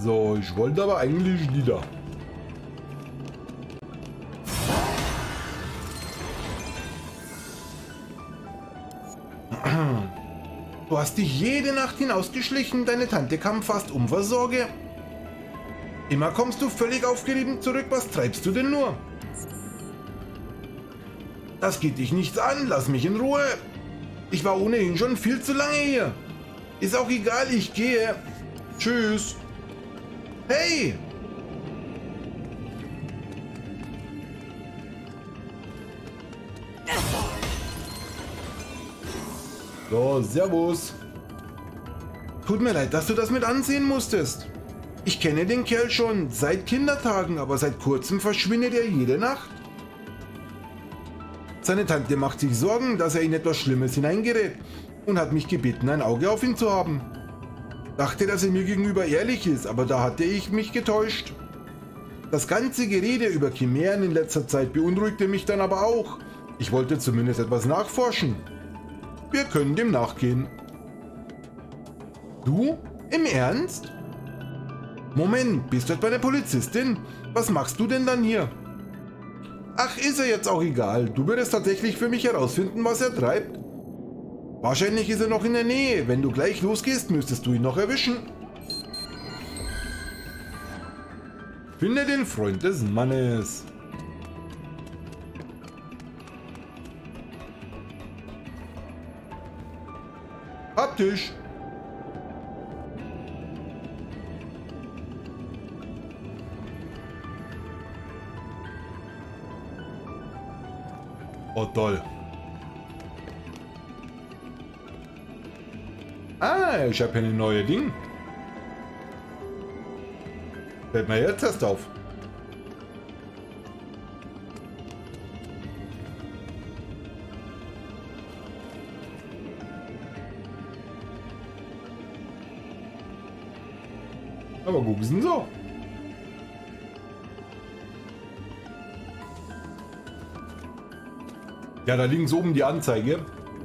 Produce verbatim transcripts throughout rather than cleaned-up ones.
So, ich wollte aber eigentlich Lieder. Du hast dich jede Nacht hinausgeschlichen, deine Tante kam fast um Versorge. Immer kommst du völlig aufgerieben zurück, was treibst du denn nur? Das geht dich nichts an, lass mich in Ruhe. Ich war ohnehin schon viel zu lange hier. Ist auch egal, ich gehe. Tschüss. Hey! So, servus. Tut mir leid, dass du das mit ansehen musstest. Ich kenne den Kerl schon seit Kindertagen, aber seit kurzem verschwindet er jede Nacht. Seine Tante macht sich Sorgen, dass er in etwas Schlimmes hineingerät und hat mich gebeten, ein Auge auf ihn zu haben. Dachte, dass er mir gegenüber ehrlich ist, aber da hatte ich mich getäuscht. Das ganze Gerede über Chimären in letzter Zeit beunruhigte mich dann aber auch. Ich wollte zumindest etwas nachforschen. Wir können dem nachgehen. Du? Im Ernst? Moment, bist du etwa eine Polizistin? Was machst du denn dann hier? Ach, ist er jetzt auch egal. Du würdest tatsächlich für mich herausfinden, was er treibt. Wahrscheinlich ist er noch in der Nähe. Wenn du gleich losgehst, müsstest du ihn noch erwischen. Finde den Freund des Mannes. Haptisch. Oh, toll. Ah, ich habe hier eine neue Ding. Fällt mir jetzt erst auf. Aber gucken Sie so. Ja, da links oben die Anzeige.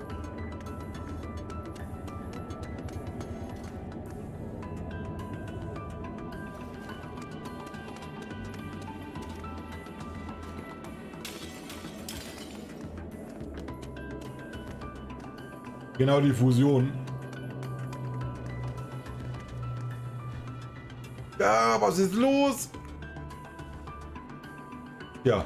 Genau, die Fusion. Ja, was ist los? Ja.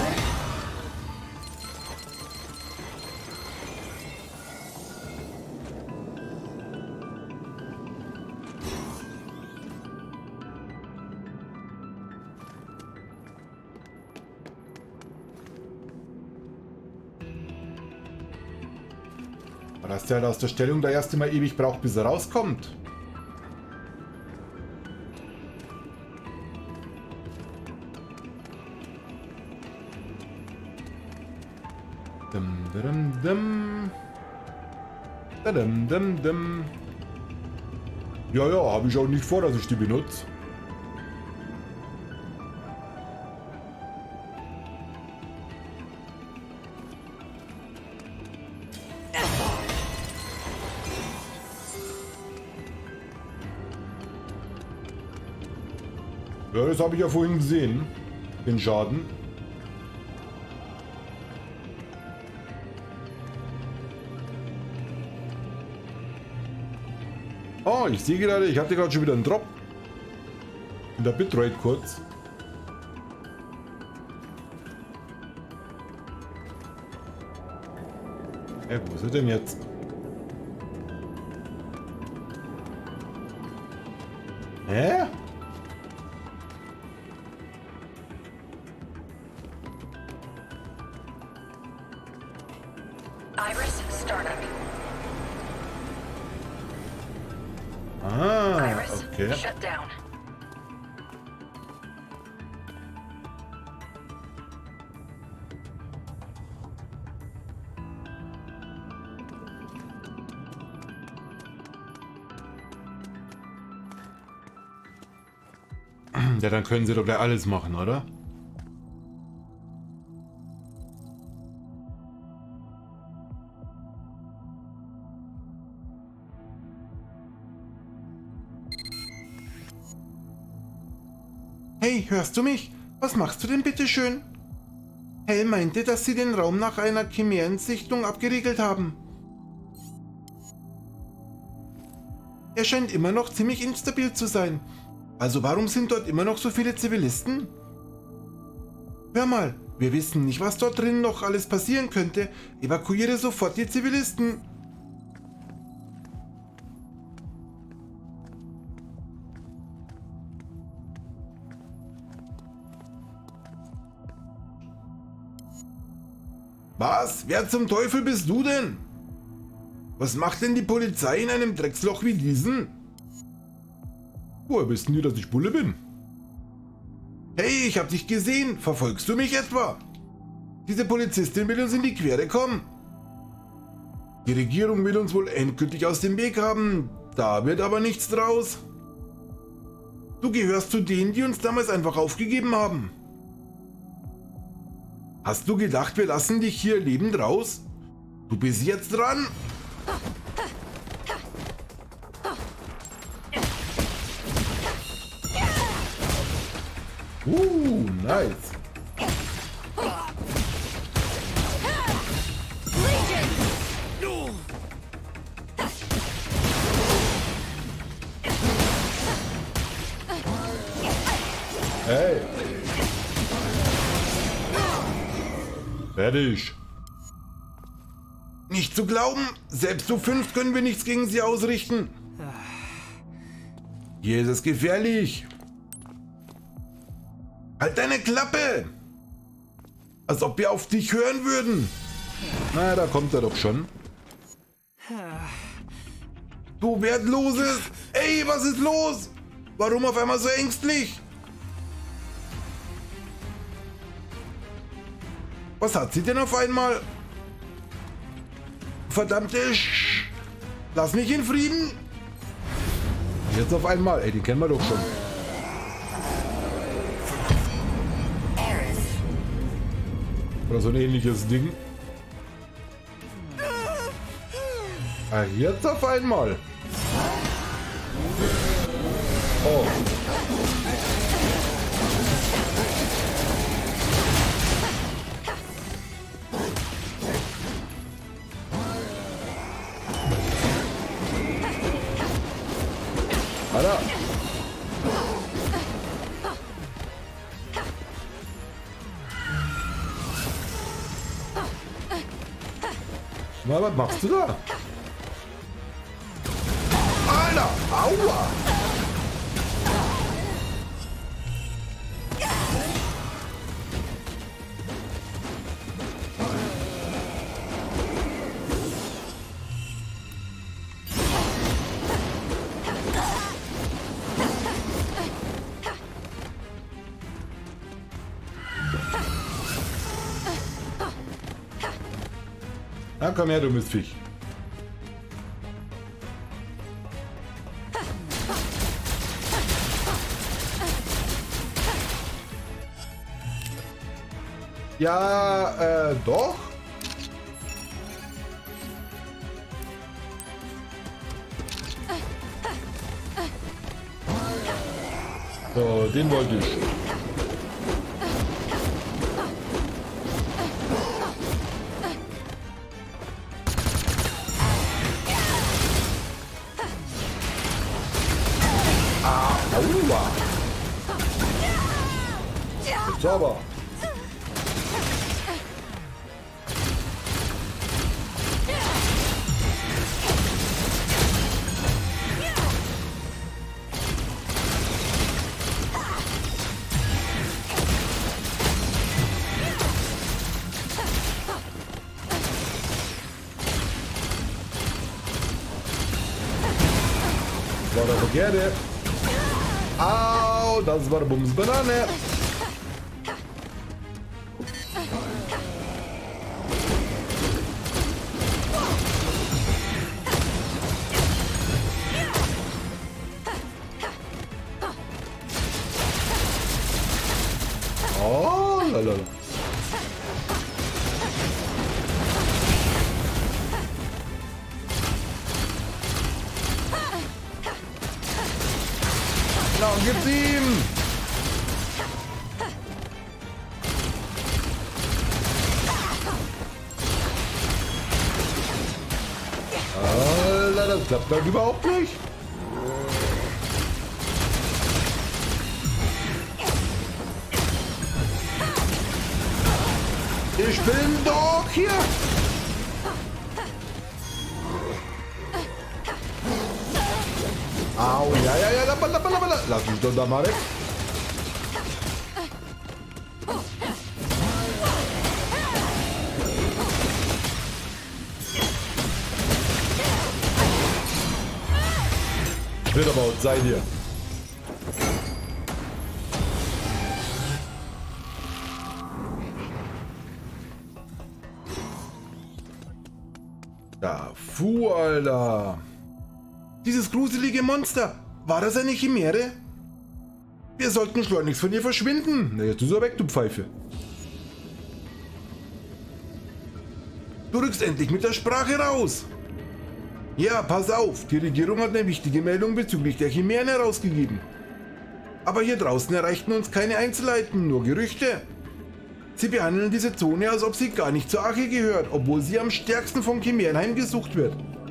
Dass der halt aus der Stellung da erst mal ewig braucht, bis er rauskommt. Dum, dum, dum. Dum, dum, dum. Ja, ja, habe ich auch nicht vor, dass ich die benutze. Ja, das habe ich ja vorhin gesehen, den Schaden. Oh, ich sehe gerade, ich hatte gerade schon wieder einen Drop. In der Bitrate kurz. Ja, wo ist er denn jetzt? Hä? Iris startup. Ah, Iris okay. shut down. Ja, dann können sie doch gleich alles machen, oder? Hey, hörst du mich? Was machst du denn bitte schön? Hell meinte, dass sie den Raum nach einer Chimärensichtung abgeriegelt haben. Er scheint immer noch ziemlich instabil zu sein. Also warum sind dort immer noch so viele Zivilisten? Hör mal, wir wissen nicht, was dort drin noch alles passieren könnte. Evakuiere sofort die Zivilisten. Was? Wer zum Teufel bist du denn? Was macht denn die Polizei in einem Drecksloch wie diesen? Woher wissen die, dass ich Bulle bin? Hey, ich hab dich gesehen. Verfolgst du mich etwa? Diese Polizistin will uns in die Quere kommen. Die Regierung will uns wohl endgültig aus dem Weg haben. Da wird aber nichts draus. Du gehörst zu denen, die uns damals einfach aufgegeben haben. Hast du gedacht, wir lassen dich hier lebend raus? Du bist jetzt dran. Uh, nice. Hey. Fertig. Nicht zu glauben, selbst zu fünf können wir nichts gegen sie ausrichten. Hier ist es gefährlich. Halt deine Klappe! Als ob wir auf dich hören würden. Na, da kommt er doch schon. Du Wertloses! Ey, was ist los? Warum auf einmal so ängstlich? Was hat sie denn auf einmal? Verdammte Sch... Lass mich in Frieden! Jetzt auf einmal, ey, den kennen wir doch schon. Oder so ein ähnliches Ding. Ah, jetzt auf einmal. Oh. Alter. Na, was machst du da? Alter, aua! Na, komm her, du Mistviech. Ja, äh, doch. So, den wollte ich. Aua! Jetzt aber. War doch gerne. Au, das war Bums Banane. Oh, lala. Na, gib's ihm! klappt halt überhaupt nicht. Ich bin doch hier. Au, ja, ja, ja, lapp, lapp, lapp, lapp. Lass mich doch da mal weg. Wird aber auch sein hier. Da, Fu, Alter. Dieses gruselige Monster. War das eine Chimäre? Wir sollten schleunigst von ihr verschwinden. Na, jetzt ist er weg, du Pfeife. Du rückst endlich mit der Sprache raus. Ja, pass auf. Die Regierung hat eine wichtige Meldung bezüglich der Chimären herausgegeben. Aber hier draußen erreichten uns keine Einzelheiten, nur Gerüchte. Sie behandeln diese Zone, als ob sie gar nicht zur Arche gehört, obwohl sie am stärksten von Chimären heimgesucht wird.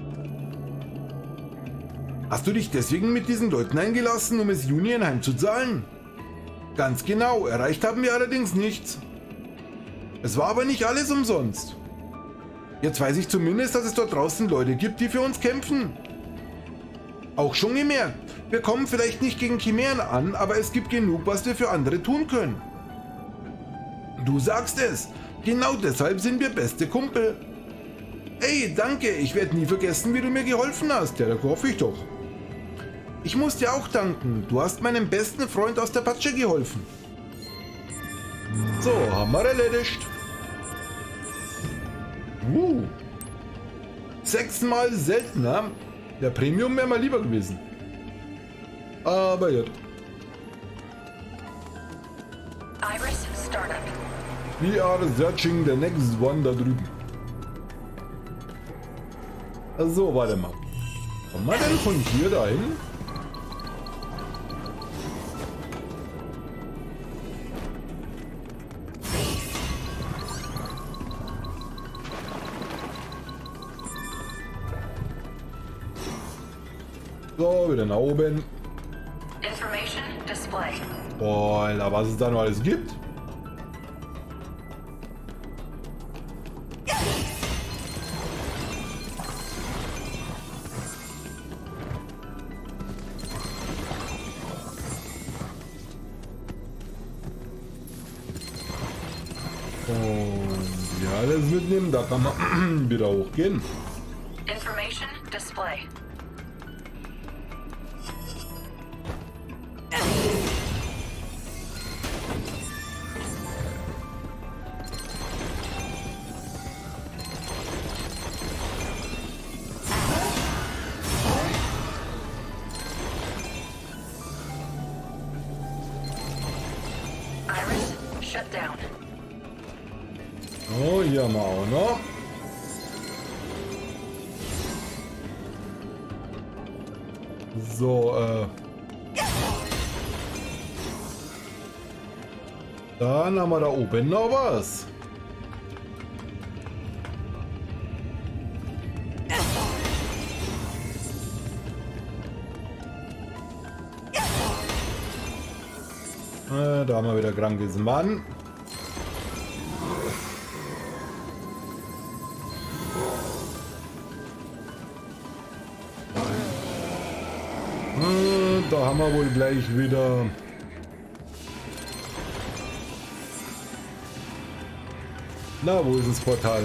Hast du dich deswegen mit diesen Leuten eingelassen, um es Union heimzuzahlen? Ganz genau, erreicht haben wir allerdings nichts. Es war aber nicht alles umsonst. Jetzt weiß ich zumindest, dass es dort draußen Leute gibt, die für uns kämpfen. Auch schon gemerkt, wir kommen vielleicht nicht gegen Chimären an, aber es gibt genug, was wir für andere tun können. Du sagst es, genau deshalb sind wir beste Kumpel. Ey, danke, ich werde nie vergessen, wie du mir geholfen hast. Ja, da hoffe ich doch. Ich muss dir auch danken, du hast meinem besten Freund aus der Patsche geholfen. So, haben wir erledigt. Uh. Sechsmal seltener. Der Premium wäre mal lieber gewesen. Aber ja. Iris Startup. We are searching the next one da drüben. So, warte mal. Kommen wir denn von hier dahin? So, wieder nach oben. Information display. Boah, Alter, was es da noch alles gibt. Und ja, alles mitnehmen, da kann man wieder hochgehen. Information display. Iris shut down. Oh, hier haben wir auch noch. So, äh. Dann haben wir da oben noch was. Äh, da haben wir wieder krankes Mann. Da haben wir wohl gleich wieder na, wo ist das Portal?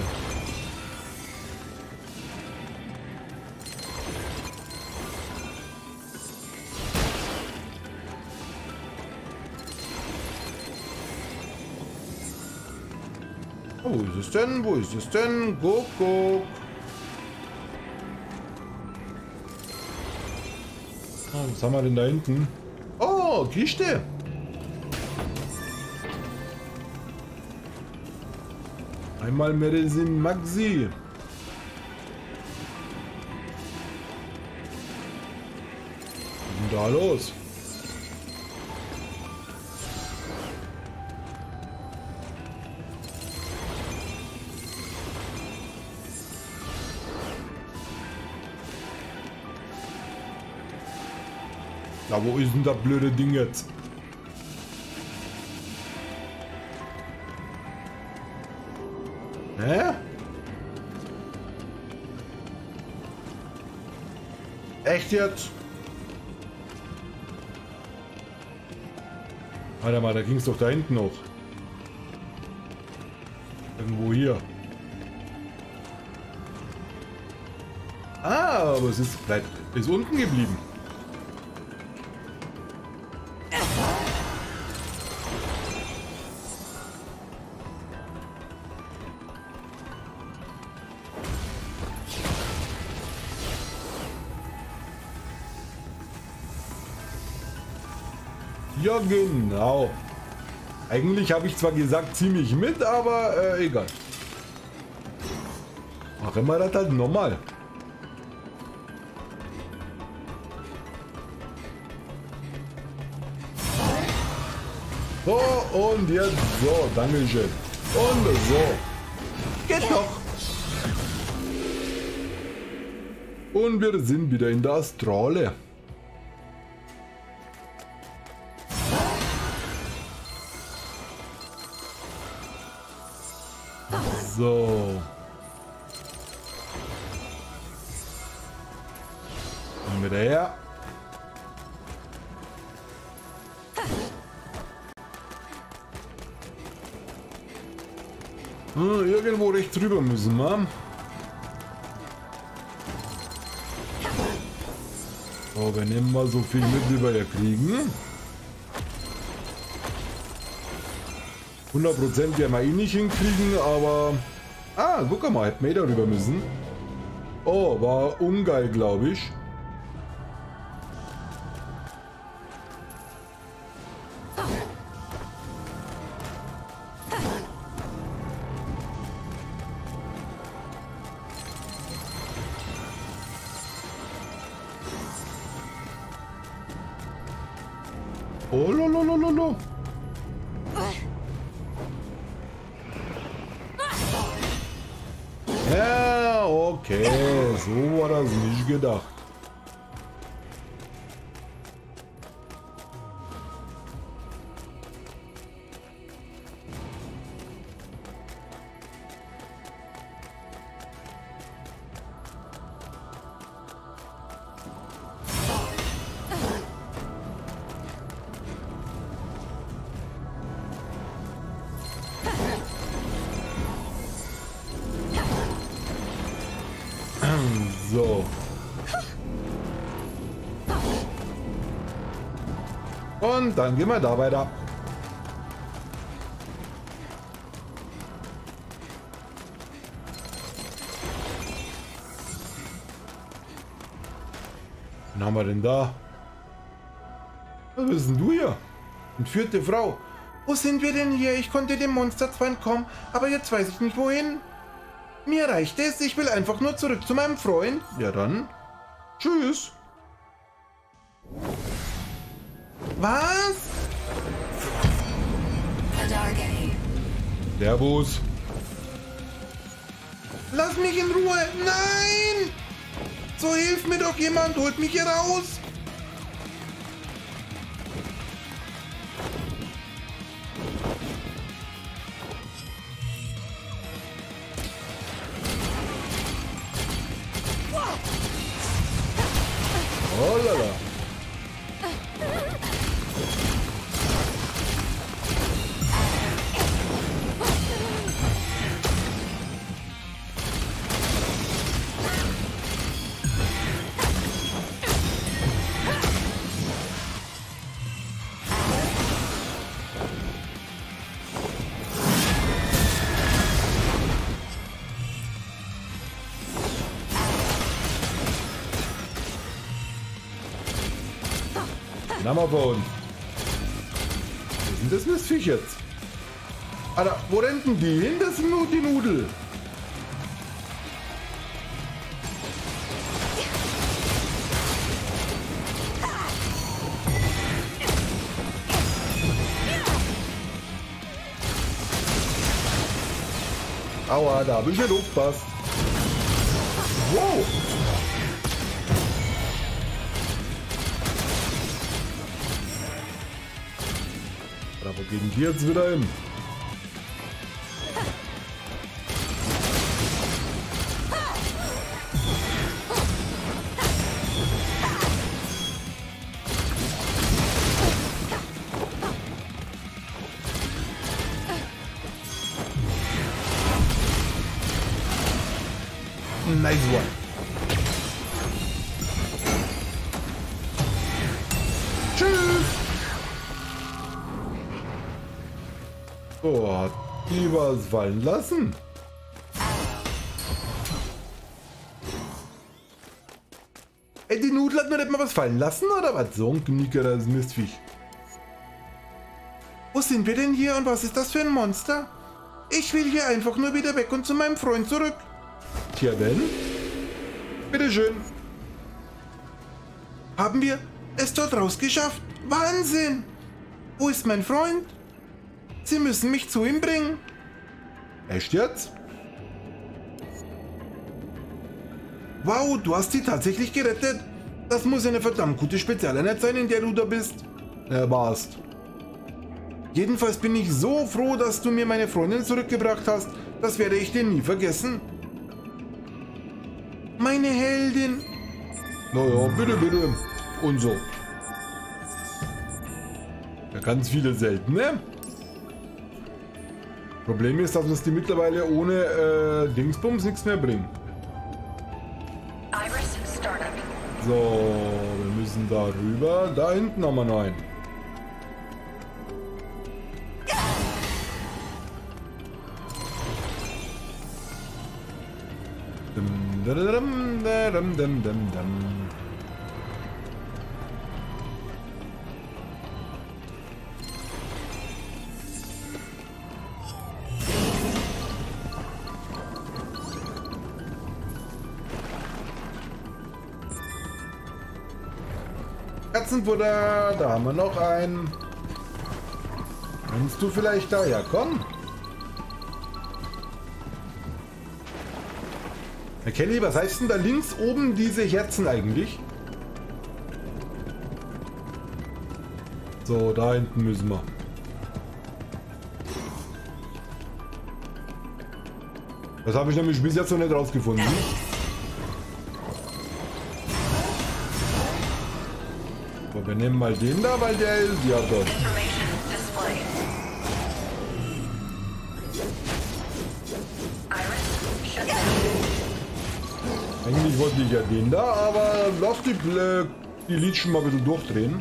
Oh, wo ist es denn? Wo ist es denn? Guck, guck. Was haben wir denn da hinten? Oh, Kiste. Einmal Medicine Maxi. Was ist denn da los? Na, wo ist denn das blöde Ding jetzt? Hä? Echt jetzt? Warte mal, da ging es doch da hinten noch. Irgendwo hier. Ah, aber es ist, bleibt, ist unten geblieben. Ja, genau. Eigentlich habe ich zwar gesagt, zieh mich mit, aber äh, egal. Machen wir das halt nochmal. So, und jetzt so, Dankeschön. Und so. Geht doch. Und wir sind wieder in der Astrale. So. Kommen wir daher. Hm, irgendwo rechts rüber müssen wir. So, wir nehmen mal so viel mit, wie wir ja kriegen. hundert Prozent werden wir eh nicht hinkriegen, aber... Ah, guck mal, hätten wir darüber müssen. Oh, war ungeil, glaube ich. Oh, lololololo. Ja, okay, so war das nicht gedacht. So. Und dann gehen wir da weiter. Was haben wir denn da? Was bist denn du hier? Entführte Frau. Wo sind wir denn hier? Ich konnte dem Monster zwar entkommen, aber jetzt weiß ich nicht wohin. Mir reicht es, ich will einfach nur zurück zu meinem Freund. Ja dann. Tschüss. Was? Servus. Lass mich in Ruhe. Nein! So hilft mir doch jemand, holt mich hier raus. Oh la la. Den haben wir vor uns. Was ist denn das für das Viech jetzt? Alter, wo rennt denn die hin? Das sind nur die Nudel. Aua, da habe ich nicht aufgepasst. Wow. Gehen die jetzt wieder hin? Nice one. Tschüss. So, hat die was fallen lassen? Ey, die Nudel hat mir nicht mal was fallen lassen, oder was? So ein Knicker, das Mistviech. Wo sind wir denn hier und was ist das für ein Monster? Ich will hier einfach nur wieder weg und zu meinem Freund zurück. Tja denn, bitteschön. Haben wir es dort rausgeschafft? Wahnsinn! Wo ist mein Freund? Sie müssen mich zu ihm bringen. Echt jetzt? Wow, du hast sie tatsächlich gerettet. Das muss eine verdammt gute Spezialeinheit sein, in der du da bist. Ja, warst. Jedenfalls bin ich so froh, dass du mir meine Freundin zurückgebracht hast. Das werde ich dir nie vergessen. Meine Heldin. Naja, bitte, bitte. Und so. Ja, ganz viele seltene. Problem ist, dass uns die mittlerweile ohne äh, Dingsbums nichts mehr bringen. Iris Startup. So, wir müssen da rüber. Da hinten haben wir noch einen. Dum, dum, dum, dum, dum, dum. Katzenfutter, da haben wir noch einen. Kannst du vielleicht da? Ja, komm. Herr Kelly, was heißt denn da links oben diese Herzen eigentlich? So, da hinten müssen wir. Das habe ich nämlich bis jetzt noch nicht rausgefunden. Aber wir nehmen mal den da, weil der ist ja dort. Eigentlich wollte ich ja den da, aber lass die, die Liedchen mal ein bisschen durchdrehen.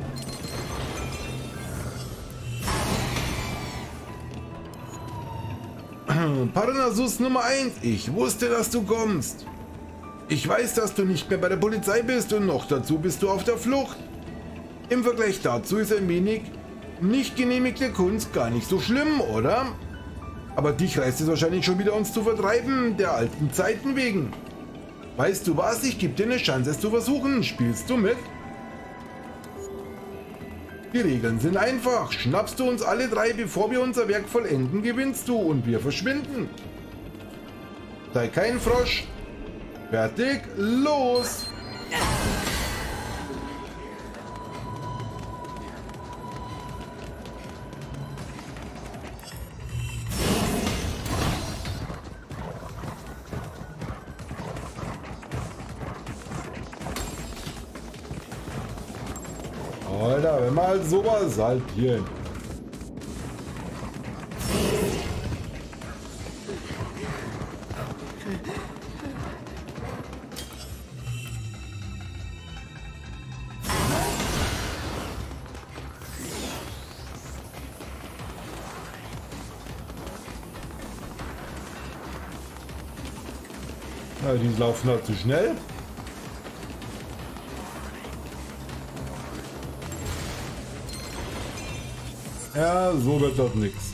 Parnassus Nummer eins. Ich wusste, dass du kommst. Ich weiß, dass du nicht mehr bei der Polizei bist und noch dazu bist du auf der Flucht. Im Vergleich dazu ist ein wenig nicht genehmigte Kunst gar nicht so schlimm, oder? Aber dich reißt es wahrscheinlich schon wieder, uns zu vertreiben, der alten Zeiten wegen. Weißt du was? Ich gebe dir eine Chance, es zu versuchen. Spielst du mit? Die Regeln sind einfach. Schnappst du uns alle drei, bevor wir unser Werk vollenden, gewinnst du und wir verschwinden. Sei kein Frosch. Fertig, los! Alter, wenn man halt sowas halt hier hin. Ja, die laufen halt zu schnell. Ja, so wird das nichts.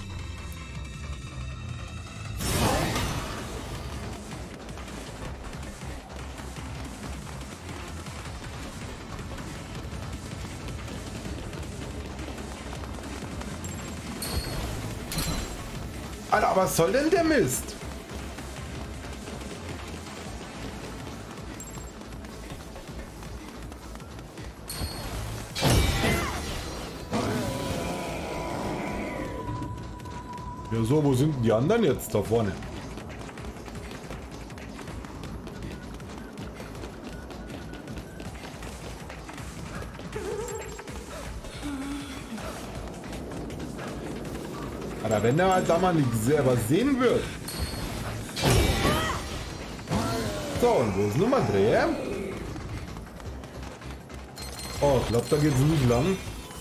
Alter, was soll denn der Mist? Ja so, wo sind denn die anderen jetzt da vorne? Aber wenn er halt da mal nicht selber sehen wird. So, und wo ist Nummer drei? Oh, ich glaube, da geht es nicht lang.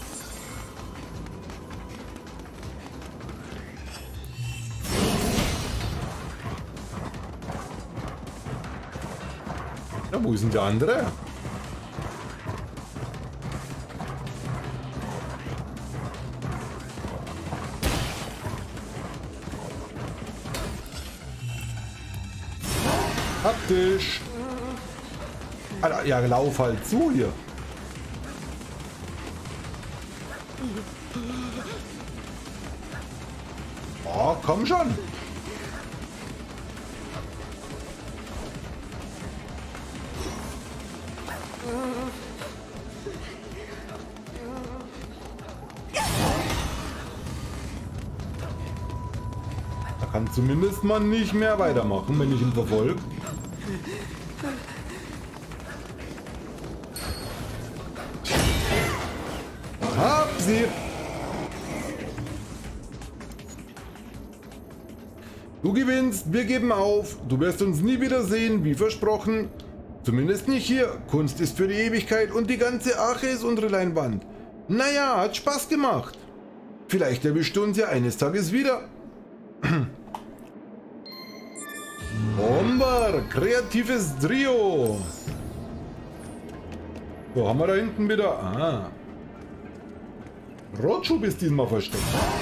Ja, wo ist denn der andere? Haptisch. Alter, ja, lauf halt zu hier. Oh, komm schon. Da kann zumindest man nicht mehr weitermachen, wenn ich ihn verfolge. Hab sie! Du gewinnst, wir geben auf. Du wirst uns nie wieder sehen, wie versprochen. Zumindest nicht hier. Kunst ist für die Ewigkeit und die ganze Arche ist unsere Leinwand. Naja, hat Spaß gemacht. Vielleicht erwischt du uns ja eines Tages wieder. Bomber, kreatives Trio. Wo haben wir da hinten wieder? Ah. Rotschub ist diesmal versteckt.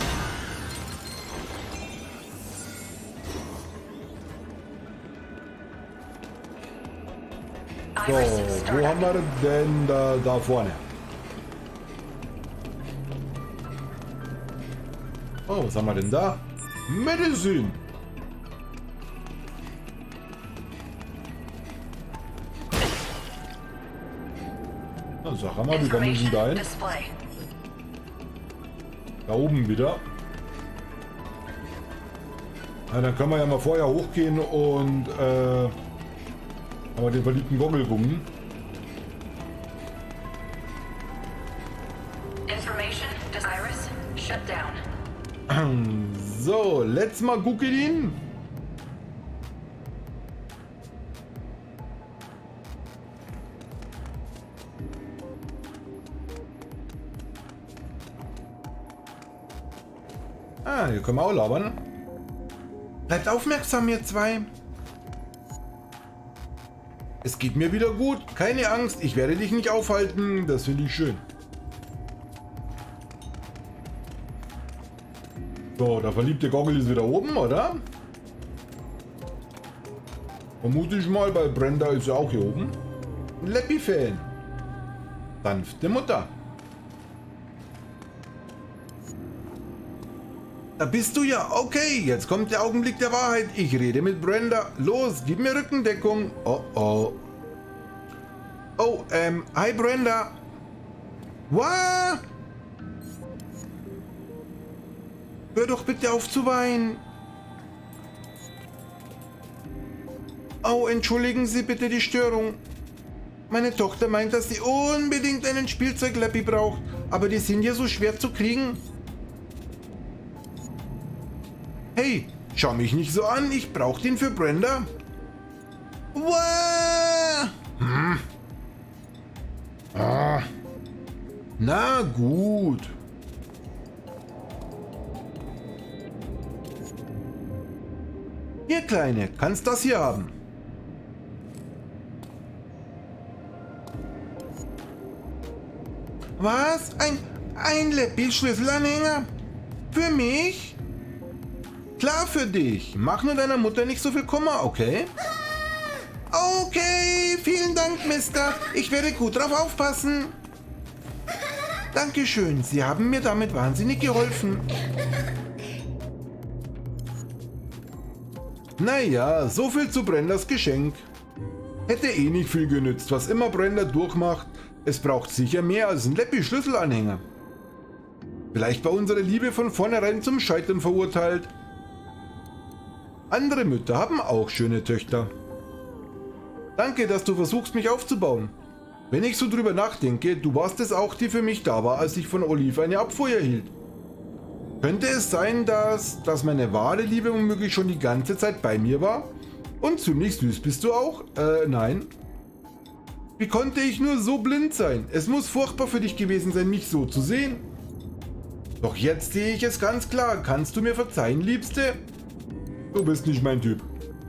So, wo haben wir denn da, da vorne? Oh, was haben wir denn da? Medicine. Na, sag mal, wie kommen wir denn da hin? Da oben wieder. Na, dann können wir ja mal vorher hochgehen und äh, aber den verliebten Goggle gucken. So, let's mal gucken ihn. Ah, hier können wir auch labern. Bleibt aufmerksam, ihr zwei. Es geht mir wieder gut. Keine Angst, ich werde dich nicht aufhalten. Das finde ich schön. So, der verliebte Goggle ist wieder oben, oder? Vermute ich mal, weil Brenda ist ja auch hier oben. Ein Leppi-Fan. Sanfte Mutter. Da bist du ja. Okay, jetzt kommt der Augenblick der Wahrheit. Ich rede mit Brenda. Los, gib mir Rückendeckung. Oh, oh. Oh, ähm, hi Brenda. What? Hör doch bitte auf zu weinen. Oh, entschuldigen Sie bitte die Störung. Meine Tochter meint, dass sie unbedingt einen Spielzeug-Leppi braucht. Aber die sind ja so schwer zu kriegen. Hey, schau mich nicht so an, ich brauche den für Brenda. Wow. Hm. Ah. Na gut. Hier, Kleine, kannst das hier haben. Was? Ein, ein Leppi-Schlüsselanhänger? Für mich? Klar für dich. Mach nur deiner Mutter nicht so viel Kummer, okay? Okay, vielen Dank, Mister. Ich werde gut drauf aufpassen. Dankeschön, Sie haben mir damit wahnsinnig geholfen. Naja, so viel zu Brendas Geschenk. Hätte eh nicht viel genützt, was immer Brenda durchmacht. Es braucht sicher mehr als ein Leppi-Schlüsselanhänger. Vielleicht war unsere Liebe von vornherein zum Scheitern verurteilt. Andere Mütter haben auch schöne Töchter. Danke, dass du versuchst, mich aufzubauen. Wenn ich so drüber nachdenke, du warst es auch, die für mich da war, als ich von Olive eine Abfuhr erhielt. Könnte es sein, dass, dass meine wahre Liebe womöglich schon die ganze Zeit bei mir war? Und ziemlich süß bist du auch? Äh, nein. Wie konnte ich nur so blind sein? Es muss furchtbar für dich gewesen sein, mich so zu sehen. Doch jetzt sehe ich es ganz klar. Kannst du mir verzeihen, Liebste? Du bist nicht mein Typ.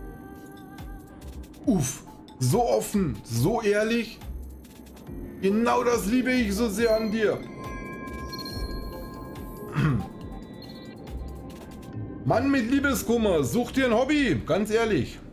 Uff, so offen, so ehrlich. Genau das liebe ich so sehr an dir. Mann mit Liebeskummer, such dir ein Hobby, ganz ehrlich.